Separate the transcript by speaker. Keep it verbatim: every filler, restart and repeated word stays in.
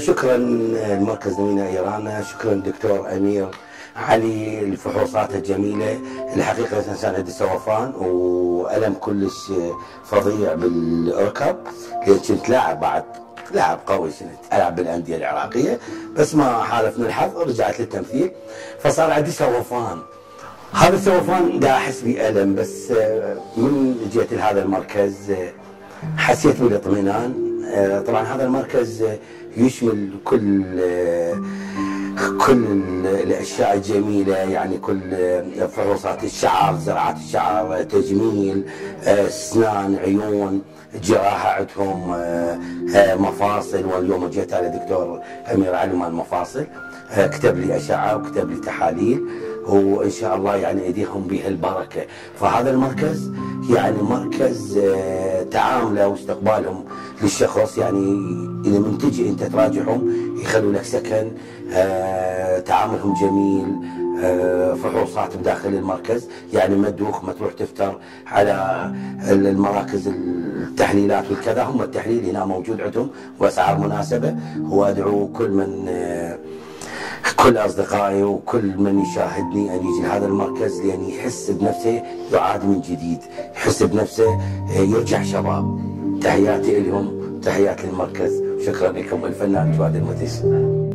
Speaker 1: شكرا المركز نوينا ايران، شكرا دكتور امير علي الفحوصات الجميله. الحقيقه الانسان عنده سوفان والم كلش فظيع بالركب، لان كنت لاعب بعد لاعب قوي، كنت العب بالانديه العراقيه، بس ما حالفني الحظ رجعت للتمثيل فصار عندي سوفان. هذا السوفان دا احس بالم، بس من جيت لهذا المركز حسيت بالاطمئنان. طبعا هذا المركز يشمل كل كل الاشياء الجميله، يعني كل فحوصات الشعر، زراعه الشعر، تجميل، اسنان، عيون، جراحه، عندهم مفاصل. واليوم جيت على دكتور امير علي مال المفاصل، كتب لي اشعه وكتب لي تحاليل، وان شاء الله يعني ايديهم بها البركه. فهذا المركز يعني مركز تعامله واستقبالهم للشخص، يعني اذا من تجي انت تراجعهم يخلوا لك سكن، تعاملهم جميل، فحوصات بداخل المركز، يعني ما تدوخ ما تروح تفتر على المراكز التحليلات والكذا. هم التحليل هنا موجود عندهم واسعار مناسبه. وادعو كل من كل اصدقائي وكل من يشاهدني ان يجي لهذا المركز، لان يحس بنفسه يعاد من جديد، يحس بنفسه يرجع شباب. تحياتي لهم، تحياتي للمركز، شكرا لكم. الفنان جواد المتيس.